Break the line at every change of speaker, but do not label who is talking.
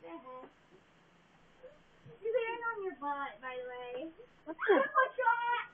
the heck? You're laying on your butt, by the way.
What's
What's that?